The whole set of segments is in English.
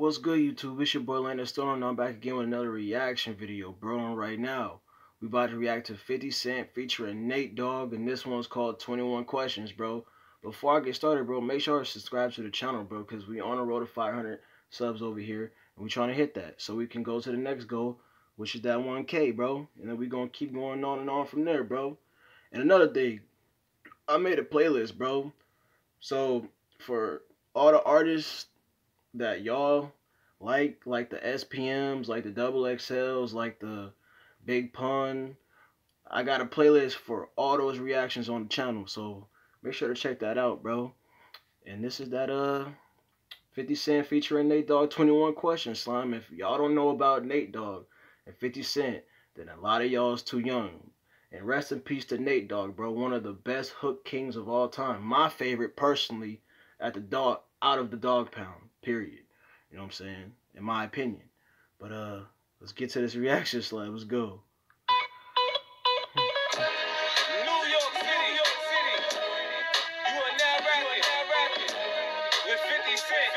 What's good, YouTube? It's your boy Landon Stone, and I'm back again with another reaction video, bro. And right now, we about to react to 50 Cent featuring Nate Dogg, and this one's called 21 Questions, bro. Before I get started, bro, make sure to subscribe to the channel, bro, because we on the road to 500 subs over here, and we trying to hit that so we can go to the next goal, which is that 1K, bro. And then we gonna keep going on and on from there, bro. And another thing, I made a playlist, bro. So for all the artists that y'all like the SPMs, like the double XLs, like the Big Pun, I got a playlist for all those reactions on the channel, so make sure to check that out, bro. And this is that 50 Cent featuring Nate Dogg 21 Questions, slime. If y'all don't know about Nate Dogg and 50 Cent, then a lot of y'all is too young. And rest in peace to Nate Dogg, bro, one of the best hook kings of all time. My favorite personally at the dog out of the Dogg Pound, period. You know what I'm saying? In my opinion. But let's get to this reaction slide. Let's go. New York City. You are now rapping with 50 Cent.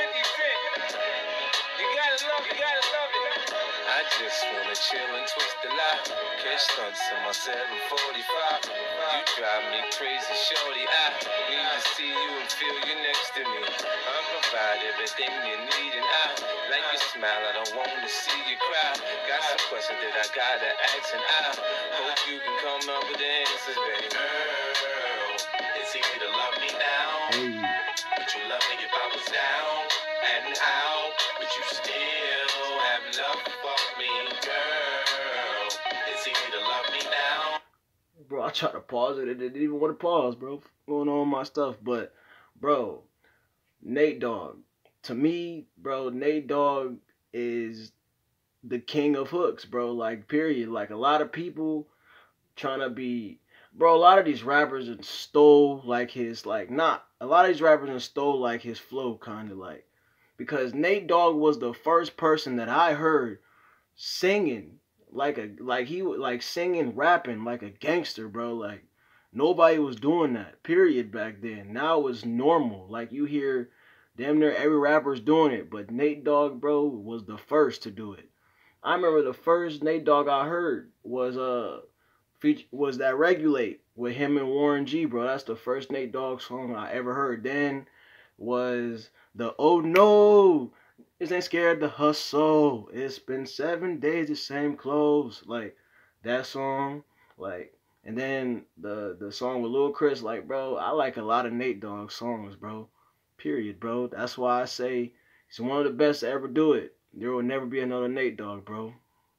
You gotta love it. I just wanna chill and twist the lot. Catch stunts in my 745. You drive me crazy, shorty. I need to see you and feel you next to me. I provide everything you need, and I like your smile. I don't want to see you cry. Got some questions that I gotta ask, and I hope you can come up with the answers, baby. Girl, it's easy to love me now. Would you love me if I was down and out? Would you still have love for me, girl? It's easy to love me now. Bro, I tried to pause it. It didn't even want to pause, bro. Going on my stuff. But, bro, Nate Dogg. To me, bro, Nate Dogg is the king of hooks, bro. Like, period. Like, a lot of people trying to be... Bro, a lot of these rappers stole, like, his... Like, not... A lot of these rappers stole, like, his flow, kind of, like. Because Nate Dogg was the first person that I heard singing like singing, rapping like a gangster, bro. Like nobody was doing that, period, back then. Now it's normal. Like you hear damn near every rapper's doing it, but Nate Dogg, bro, was the first to do it. I remember the first Nate Dogg I heard was that Regulate with him and Warren G, bro. That's the first Nate Dogg song I ever heard. Then was the Oh No, is ain't scared to hustle. It's been 7 days, the same clothes. Like that song. Like, and then the song with Lil Chris, like, bro, I like a lot of Nate Dogg songs, bro. Period, bro. That's why I say he's one of the best to ever do it. There will never be another Nate Dogg, bro.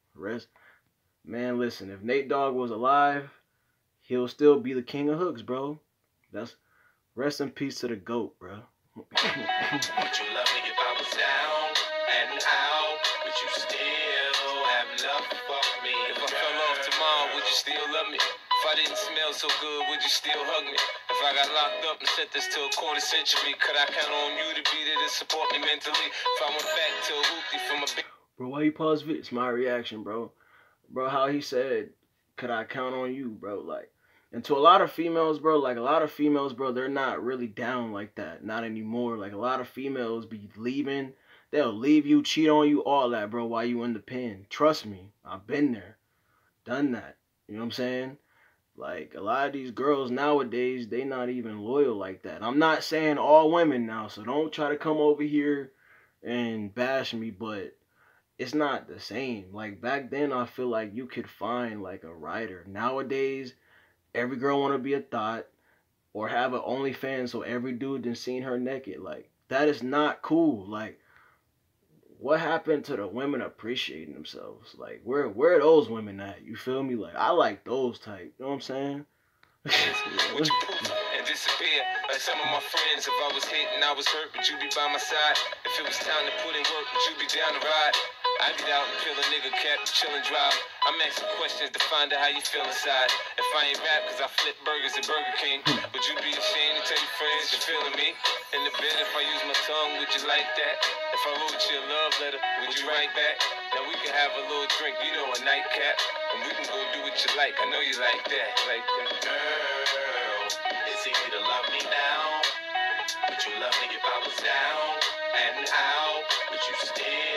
Man, listen, if Nate Dogg was alive, he'll still be the king of hooks, bro. That's rest in peace to the GOAT, bro. Would you love me if I was down and out? Would you still have love for me? If I fell off tomorrow, would you still love me? If I didn't smell so good, would you still hug me? If I got locked up and sentenced to a quarter century, could I count on you to be there to support me mentally? If I went back to a hoopty from a big... Bro, why you pause it? It's my reaction, bro. Bro, how he said, could I count on you, bro? Like, and to a lot of females, bro, like a lot of females, bro, they're not really down like that. Not anymore. Like a lot of females be leaving. They'll leave you, cheat on you, all that, bro, while you in the pen. Trust me. I've been there. Done that. You know what I'm saying? Like, a lot of these girls nowadays, they not even loyal like that. I'm not saying all women now, so don't try to come over here and bash me, but it's not the same. Like, back then, I feel like you could find, like, a writer. Nowadays, every girl want to be a thought or have an OnlyFans, so every dude done seen her naked. Like, that is not cool. Like, what happened to the women appreciating themselves? Like, where are those women at? You feel me? Like, I like those type. You know what I'm saying? Would you poof and disappear like some of my friends? If I was hit and I was hurt, would you be by my side? If it was time to put in work, would you be down to ride? I get out and peel a nigga cap, chill and drive. I'm asking questions to find out how you feel inside. If I ain't rap cause I flip burgers at Burger King, would you be ashamed to tell your friends you're feeling me? In the bed, if I use my tongue, would you like that? If I wrote you a love letter, would you write back? Now we can have a little drink, you know, a nightcap, and we can go do what you like. I know you like that, like that. Girl, it's easy to love me now. Would you love me if I was down and out? Would you still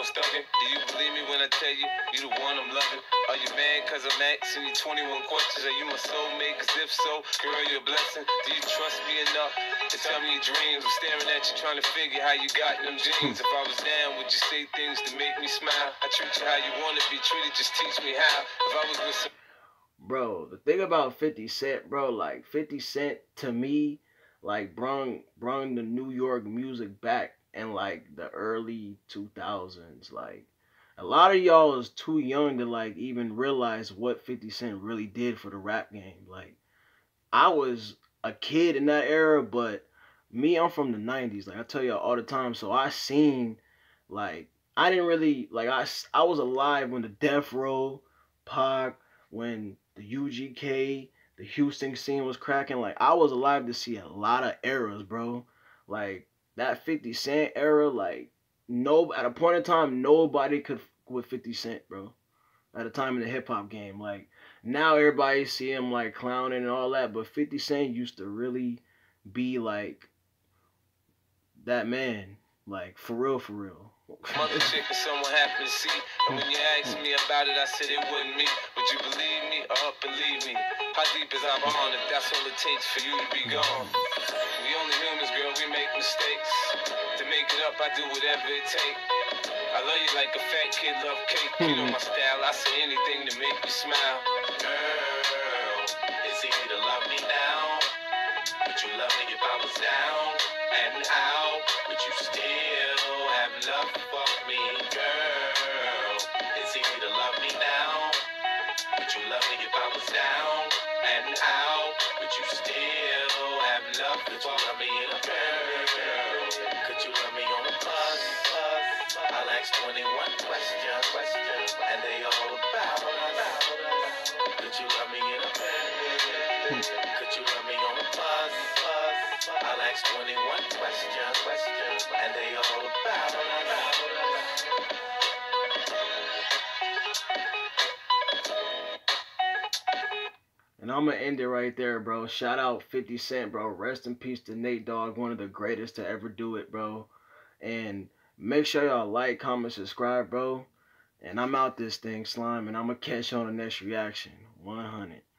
was thugging. Do you believe me when I tell you, you the one I'm loving? Are you mad cause I'm asking you 21 questions? Are you my soulmate? Cause if so, girl, you're a blessing. Do you trust me enough to tell me your dreams? I'm staring at you trying to figure how you got them jeans. If I was down, would you say things to make me smile? I treat you how you want to be treated, just teach me how. If I was with some... Bro, the thing about 50 Cent, bro, like 50 Cent to me, like brung the New York music back in like the early 2000s. Like a lot of y'all is too young to like even realize what 50 Cent really did for the rap game. Like I was a kid in that era, but me, I'm from the 90s. Like I tell y'all all the time, so I seen like I didn't really like I was alive when the Death Row, Pac, when the UGK, the Houston scene was cracking. Like I was alive to see a lot of eras, bro. Like that 50 Cent era, like no at a point in time nobody could with 50 Cent, bro. At a time in the hip hop game, like now everybody see him like clowning and all that, but 50 Cent used to really be like that man, like for real, for real. Mother chick and someone happened to see. And when you asked me about it, I said it wasn't me. Would you believe me or believe me? How deep is our bond if that's all it takes for you to be gone? We only humans, girl, we make mistakes. To make it up, I do whatever it takes. I love you like a fat kid love cake. You know my style, I say anything to make you smile. Girl, it's easy to love me now. Would you love me if I was down and out? Would you still have love for me? Girl, it's easy to love me now. Would you love me if I was down and out? Would you still have love for me? Could you love me in a girl? Could you love me on a bus? I'll ask 21 questions, and they all about us. Could you love me in a bed? Could you love me on a bus? I'll ask 21 questions, and they all about us. And I'm gonna end it right there, bro. Shout out 50 Cent, bro. Rest in peace to Nate Dogg, one of the greatest to ever do it, bro. And make sure y'all like, comment, subscribe, bro. And I'm out this thing, Slime, and I'm gonna catch you on the next reaction. 100.